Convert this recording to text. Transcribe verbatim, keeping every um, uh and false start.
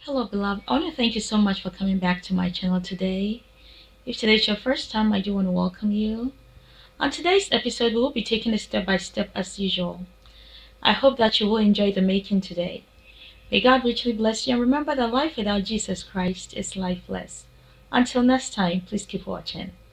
Hello, beloved. I want to thank you so much for coming back to my channel today. If today is your first time, I do want to welcome you. On today's episode, we will be taking it step by step as usual. I hope that you will enjoy the making today. May God richly bless you, and remember that life without Jesus Christ is lifeless. Until next time, please keep watching.